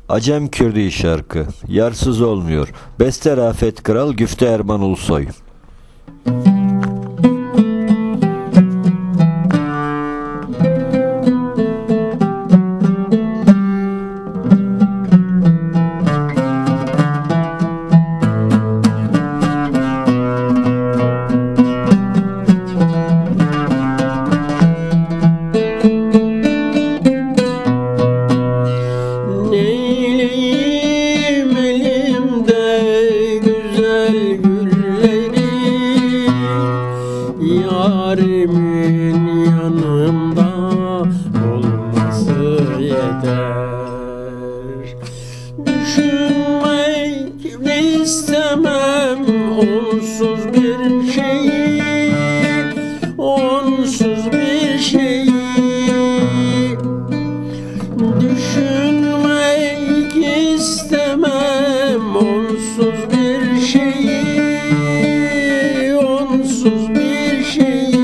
Acem Kürdi şarkı, yarsız olmuyor. Beste Rafet Kral, güfte Erman Ulusoy. Yarimin yanımda olması yeter. Düşünmek istemem onsuz bir şeyi, onsuz bir şeyi. Düşünmek istemem onsuz bir şeyi, onsuz bir şeyi.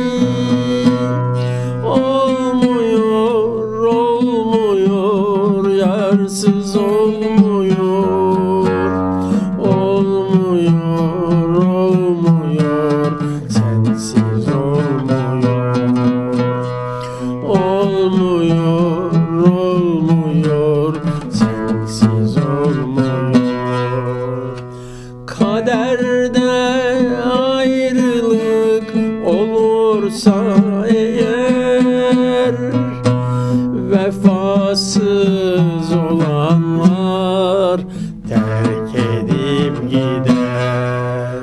Olmuyor, olmuyor, yarsız olmuyor. Olmuyor, olmuyor, sensiz olmuyor. Olmuyor, olmuyor, sensiz olmuyor. Kaderde ayrılık olursa eğer, vefasız olanlar terk edip gider.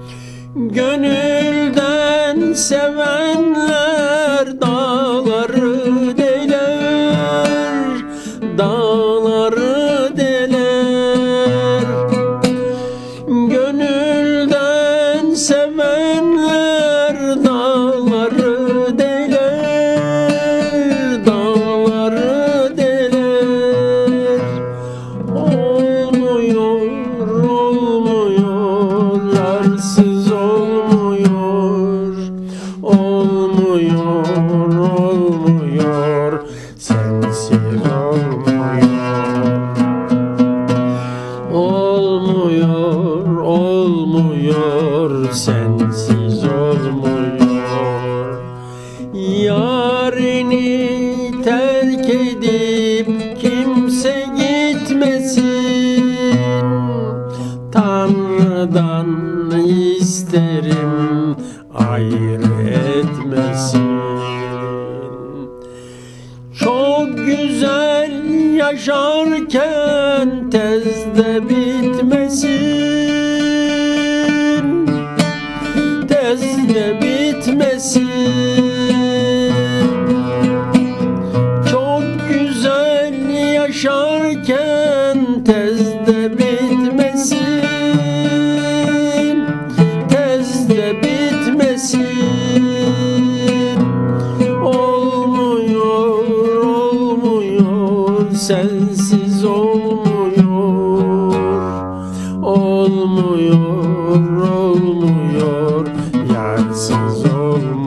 Gönülden sevenler dağları deler, dağları deler. Gönülden sevenler dağları deler, dağları deler. Olmuyor, olmuyor, yarsız olmuyor. Olmuyor, olmuyor, sensiz olmuyor. Olmuyor, olmuyor, sensiz olmuyor. Yarini terk edip kimse gitmesin. Tanrı'dan isterim ayrı etmesin. Çok güzel yaşarken tez de bitmesin, tez de bitmesin. Çok güzel yaşarken tez de bitmesin, tez de bitmesin. Olmuyor, olmuyor, sensiz olmuyor. Olmuyor, olmuyor, yarsız olmuyor.